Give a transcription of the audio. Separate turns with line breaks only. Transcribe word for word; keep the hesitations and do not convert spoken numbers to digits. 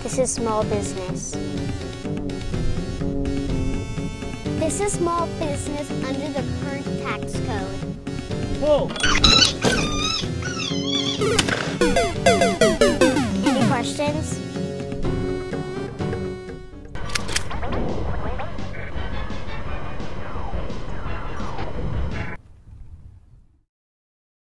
This is small business. This is small business under the current tax code.
Whoa!